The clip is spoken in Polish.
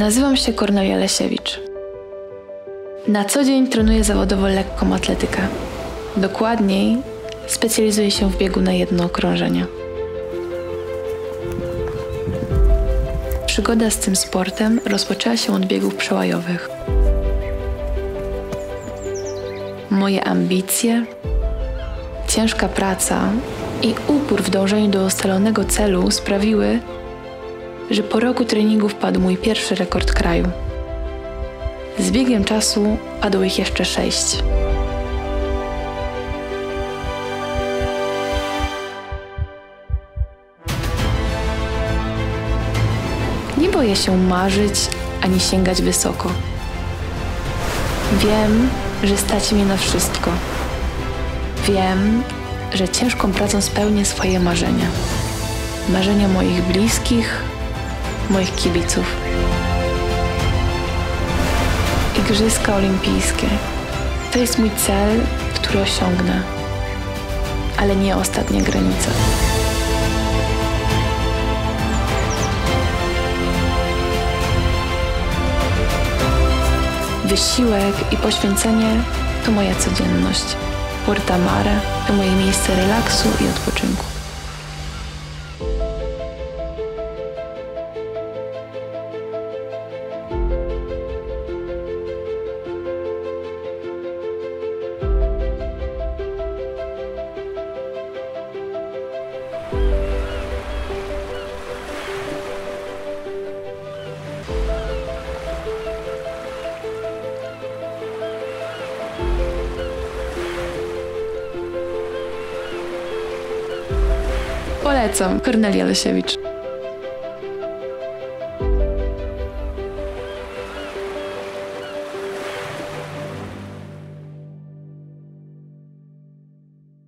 Nazywam się Kornelia Lesiewicz. Na co dzień trenuję zawodowo lekką atletykę. Dokładniej specjalizuję się w biegu na jedno okrążenie. Przygoda z tym sportem rozpoczęła się od biegów przełajowych. Moje ambicje, ciężka praca i upór w dążeniu do ustalonego celu sprawiły, że po roku treningów padł mój pierwszy rekord kraju. Z biegiem czasu padło ich jeszcze 6. Nie boję się marzyć ani sięgać wysoko. Wiem, że stać mnie na wszystko. Wiem, że ciężką pracą spełnię swoje marzenia. Marzenia moich bliskich, moich kibiców. Igrzyska olimpijskie. To jest mój cel, który osiągnę, ale nie ostatnia granica. Wysiłek i poświęcenie to moja codzienność. Porta Mare to moje miejsce relaksu i odpoczynku. Polecam. Kornelia Lesiewicz.